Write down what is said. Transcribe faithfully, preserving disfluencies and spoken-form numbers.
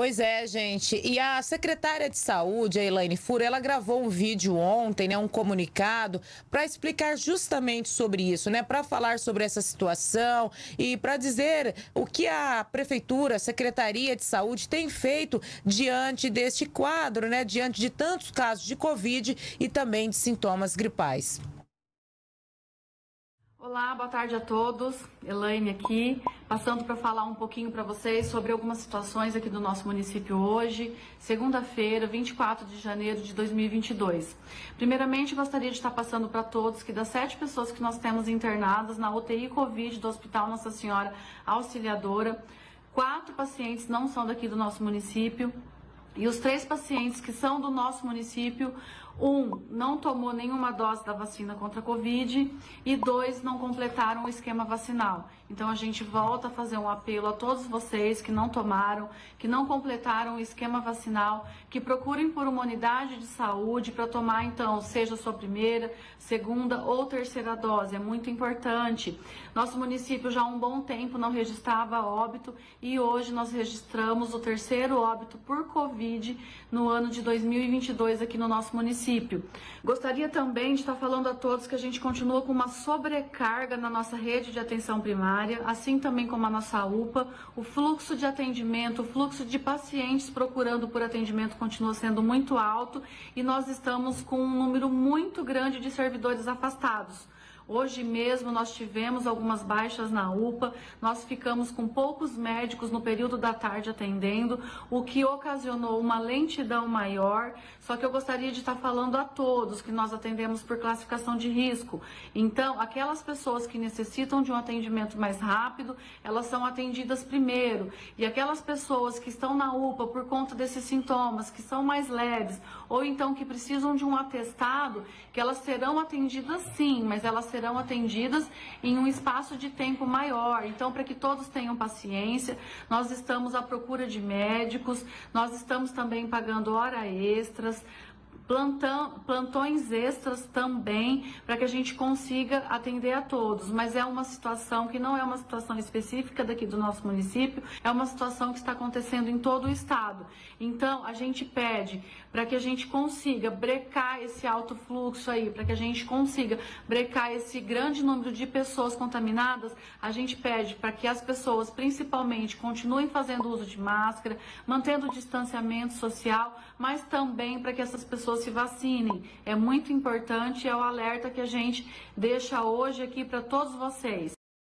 Pois é, gente. E a secretária de Saúde, a Elaine Furo, ela gravou um vídeo ontem, né, um comunicado, para explicar justamente sobre isso, né, para falar sobre essa situação e para dizer o que a Prefeitura, a Secretaria de Saúde tem feito diante deste quadro, né, diante de tantos casos de Covid e também de sintomas gripais. Olá, boa tarde a todos. Elaine aqui, passando para falar um pouquinho para vocês sobre algumas situações aqui do nosso município hoje, segunda-feira, vinte e quatro de janeiro de dois mil e vinte e dois. Primeiramente, gostaria de estar passando para todos que das sete pessoas que nós temos internadas na U T I Covid do Hospital Nossa Senhora Auxiliadora, quatro pacientes não são daqui do nosso município. E os três pacientes que são do nosso município, um não tomou nenhuma dose da vacina contra a Covid e dois não completaram o esquema vacinal. Então a gente volta a fazer um apelo a todos vocês que não tomaram, que não completaram o esquema vacinal, que procurem por uma unidade de saúde para tomar então, seja a sua primeira, segunda ou terceira dose. É muito importante. Nosso município já há um bom tempo não registrava óbito e hoje nós registramos o terceiro óbito por Covid no ano de dois mil e vinte e dois aqui no nosso município. Gostaria também de estar falando a todos que a gente continua com uma sobrecarga na nossa rede de atenção primária, assim também como a nossa U P A. O fluxo de atendimento, o fluxo de pacientes procurando por atendimento continua sendo muito alto e nós estamos com um número muito grande de servidores afastados. Hoje mesmo nós tivemos algumas baixas na U P A, nós ficamos com poucos médicos no período da tarde atendendo, o que ocasionou uma lentidão maior, só que eu gostaria de estar falando a todos que nós atendemos por classificação de risco. Então, aquelas pessoas que necessitam de um atendimento mais rápido, elas são atendidas primeiro, e aquelas pessoas que estão na U P A por conta desses sintomas, que são mais leves, ou então que precisam de um atestado, que elas serão atendidas sim, mas elas serão serão atendidas em um espaço de tempo maior. Então, para que todos tenham paciência, nós estamos à procura de médicos, nós estamos também pagando hora extras, Plantão, plantões extras também, para que a gente consiga atender a todos. Mas é uma situação que não é uma situação específica daqui do nosso município, é uma situação que está acontecendo em todo o estado. Então, a gente pede para que a gente consiga brecar esse alto fluxo aí, para que a gente consiga brecar esse grande número de pessoas contaminadas, a gente pede para que as pessoas, principalmente, continuem fazendo uso de máscara, mantendo o distanciamento social, mas também para que essas pessoas se vacinem. É muito importante, é o alerta que a gente deixa hoje aqui para todos vocês.